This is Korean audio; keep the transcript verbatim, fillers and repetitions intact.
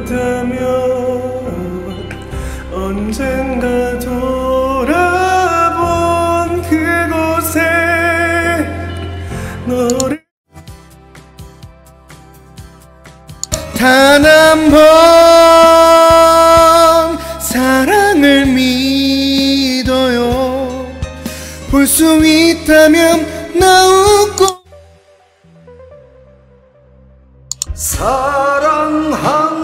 있다면 언젠가 돌아본 그곳에 너를 단 한 번 사랑을 믿어요. 볼 수 있다면 나 웃고 사랑한